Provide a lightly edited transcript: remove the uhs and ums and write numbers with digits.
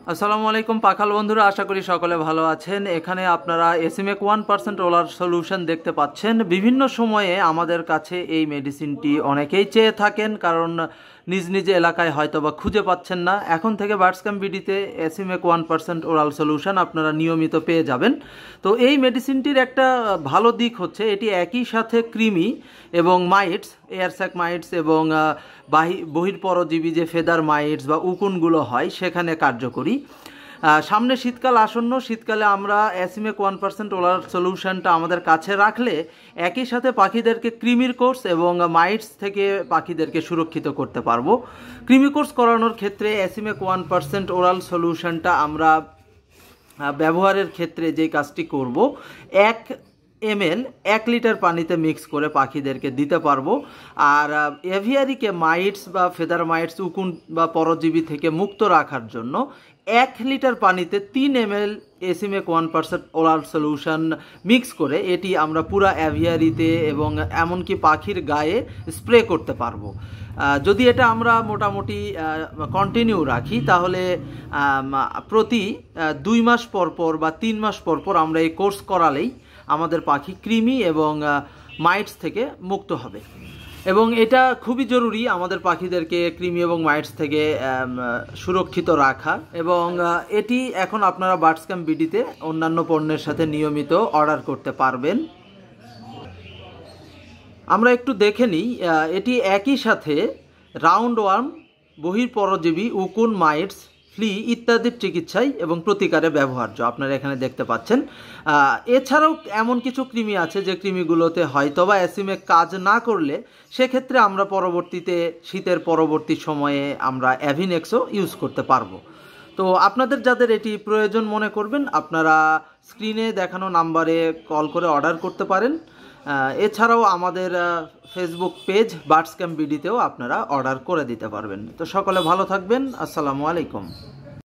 আসসালামু আলাইকুম পাখাল বন্ধুরা, আশা করি সকলে ভালো আছেন। এখানে আপনারা এসিমেক 1% রোলার সলিউশন দেখতে পাচ্ছেন। বিভিন্ন সময়ে আমাদের কাছে এই মেডিসিনটি অনেকেই চেয়ে থাকেন, কারণ নিজ নিজ এলাকায় হয়তো বা খুঁজে পাচ্ছেন না। এখন থেকে বার্ডসক্যাম বিডিতে এসিমেক 1% ওরাল সলিউশন আপনারা নিয়মিত পেয়ে যাবেন। তো এই মেডিসিনটির একটা ভালো দিক হচ্ছে এটি একই সাথে কৃমি এবং মাইটস, এয়ারস্যাক মাইটস এবং বহির্পরজীবী যে ফেদার মাইটস বা উকুনগুলো হয় সেখানে কার্যকরী। সামনে শীতকাল আসন্ন, শীতকালে আমরা এসিমেক 1% ওলার সলিউশনটা আমাদের কাছে রাখলে একই সাথে পাখিদেরকে কৃমির কোর্স এবং মাইটস থেকে পাখিদেরকে সুরক্ষিত করতে পারবো। কৃমি কোর্স করানোর ক্ষেত্রে এসিমেক 1% ওরাল সলিউশনটা আমরা ব্যবহারের ক্ষেত্রে যেই কাজটি করব, 1 ml 1 লিটার পানিতে মিক্স করে পাখিদেরকে দিতে পারবো। আর এভিয়ারিকে মাইটস বা ফেদার মাইটস, উকুন বা পরজীবী থেকে মুক্ত রাখার জন্য 1 লিটার পানিতে 3 ml এসিমেক 1% ওরাল সলিউশন মিক্স করে এটি আমরা পুরা অ্যাভিয়ারিতে এবং এমনকি পাখির গায়ে স্প্রে করতে পারবো। যদি এটা আমরা মোটামুটি কন্টিনিউ রাখি তাহলে প্রতি 2 মাস পর পর বা 3 মাস পর পর আমরা এই কোর্স করালেই আমাদের পাখি কৃমি এবং মাইটস থেকে মুক্ত হবে। এবং এটা খুবই জরুরি আমাদের পাখিদেরকে কৃমি এবং মাইটস থেকে সুরক্ষিত রাখা। এবং এটি এখন আপনারা বার্ডসক্যাম বিডিতে অন্যান্য পণ্যের সাথে নিয়মিত অর্ডার করতে পারবেন। আমরা একটু দেখে নিই, এটি একই সাথে রাউন্ড ওয়ার্ম, বহির্পরজীবী, উকুন, মাইটস, ফ্লি ইত্যাদির চিকিৎসায় এবং প্রতিকারে ব্যবহার্য আপনারা এখানে দেখতে পাচ্ছেন। এছাড়াও এমন কিছু কৃমি আছে যে কৃমিগুলোতে হয়তোবা অ্যাসিমেক কাজ না করলে সেক্ষেত্রে আমরা পরবর্তীতে শীতের পরবর্তী সময়ে আমরা অ্যাভিনেক্সও ইউজ করতে পারবো। তো আপনাদের যাদের এটি প্রয়োজন মনে করবেন আপনারা স্ক্রিনে দেখানো নাম্বারে কল করে অর্ডার করতে পারেন। এছাড়াও আমাদের ফেসবুক পেজ বার্ডসক্যাম বিডিতেও আপনারা অর্ডার করে দিতে পারবেন। তো সকলে ভালো থাকবেন। আসসালামু আলাইকুম।